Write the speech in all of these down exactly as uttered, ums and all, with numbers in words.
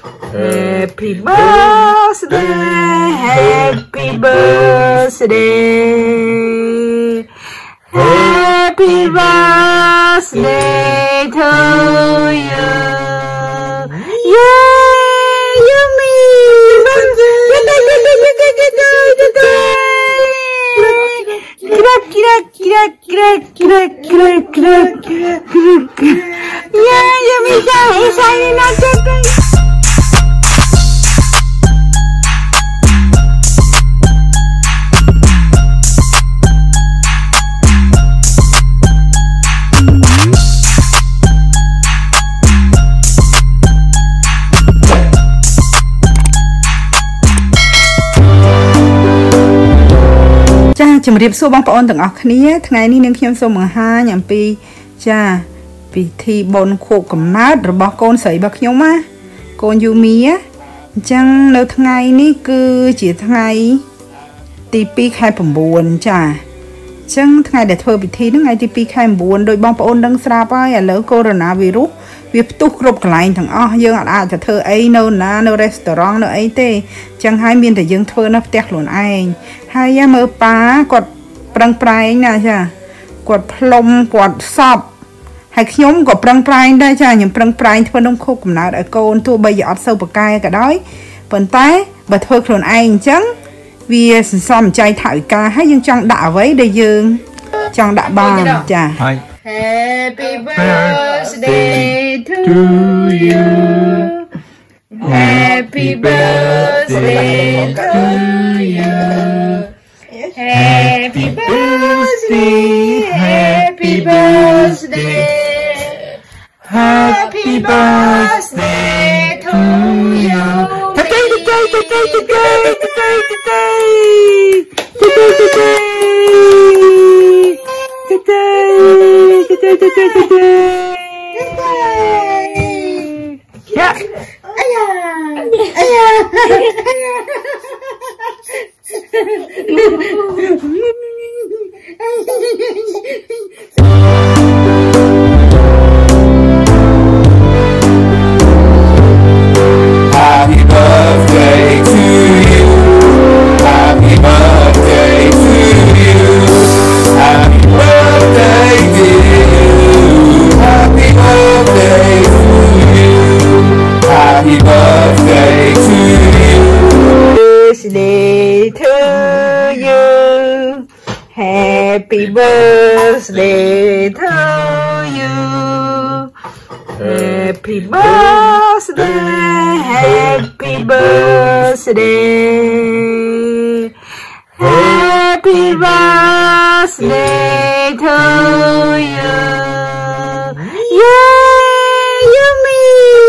Happy birthday, happy birthday, happy birthday to you. Yeah, yummy. Kira kira kira kira kira kira kira kira kira. Yeah, yummy. Saya nak cakap. Chấm riệp số bóng bọn từng ọc khía ngày ní nâng khiêm số mừng hai nhằm pi cha pi thi bồn khổ cầm nát rồi bỏ con sấy bạc nhóm á con Yumi á chẳng nếu ngày ní cứ chỉ ngày tí pi khai phẩm buồn cha chẳng ngày để thơ pi thi nó ngày tí pi khai buồn đôi bóng bọn đang sạp á lỡ coronavirus việc tục rộp lại thằng ó dương ạ cho thơ ấy nâu ná nâu restaurant nâu ấy tê chẳng hai miền để dương thơ nó tẹt luôn anh hai ya mơ pá quạt prang prai nè cha quạt plom quạt sọp hay nhóm quạt prang prai đây cha những prang prai thưa đông khô cũng nào đại con thua bây giờ sâu bậc cay cả đói phần tay bật thơ luôn anh trắng vì xóm chạy thải ca hay dương chẳng đã với đây dương chẳng đã bàn cha. Happy birthday to you. Happy birthday to you. Happy birthday, happy birthday. Happy birthday to you. Today, today, today, today, today, today. Today, today. Today, today, today, today. Yeah. Ayah. Ayah. Happy birthday to you. Happy birthday to you. Happy birthday dear you. Happy birthday to you. Happy birthday to you. Birthday to you. Happy birthday to you. Happy birthday, happy birthday. Happy birthday to you. Yeah, yummy.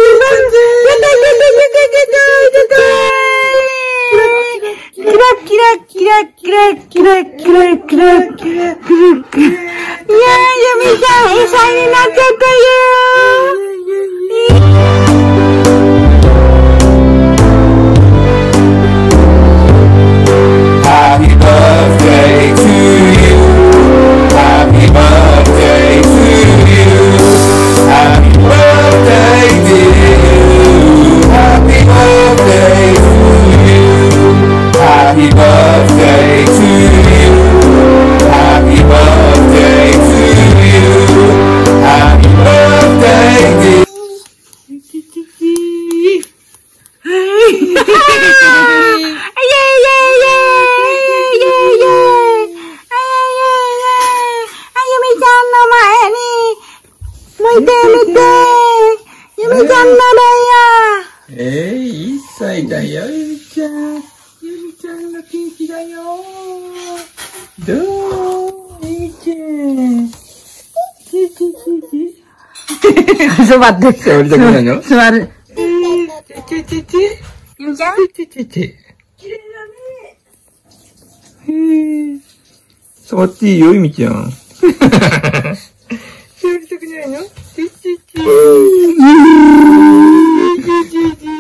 Kira kira kira kira kira kira kira kira kira. Yeah, yummy. Saya nak cakap you. Happy birthday to you. Happy birthday to you. Happy birthday dear you. Happy birthday to you. Happy birthday to you. Happy birthday to you. Happy birthday dear. Sobat deh. Sobat jagoannya. Sobat. Cici. Yang cici. Seperti yo Imi-chan. Sobat jagoannya. Cici.